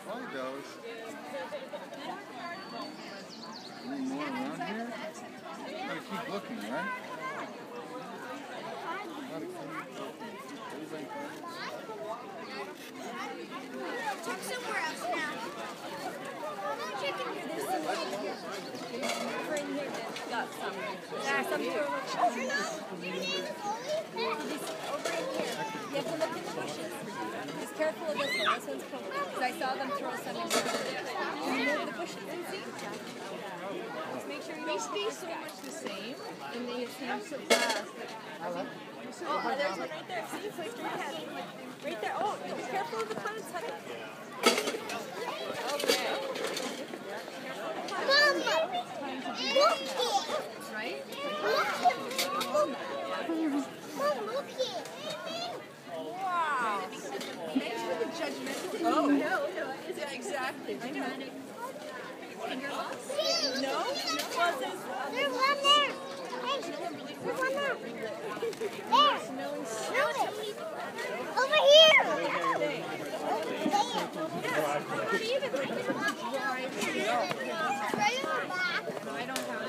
find those. Any more around here? Gotta keep looking, right? Check somewhere else now. Chicken. Right here, there's got some. There are some here. Over in here. You have to look in the bushes. Just careful of this one. This one's cool. Because I saw them throw some in here. Move the bushes and see. Just make sure you don't stay so much the same. And they seem so fast. Oh, there's one right there. See? Place your head. Right there. Oh, be careful of the plants, honey. Okay. Mom, look here. Right? Mom, look here. Wow. Thanks for the judgmental. Oh, no. Yeah, exactly. I know. Finger loss? No? Well, There's one there. Hey, there's one there. There. Over here. Right in the back. I don't have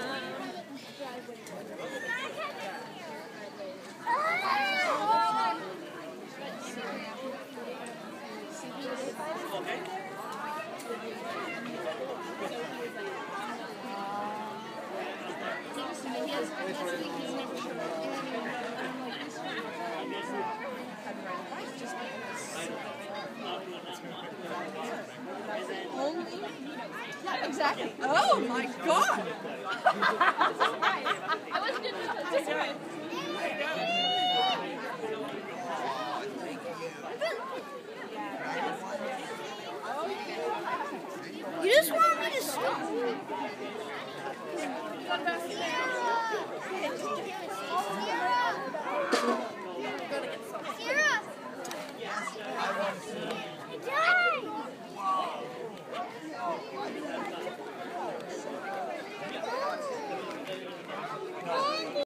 Yeah, exactly. Oh my God! I wasn't going to do this.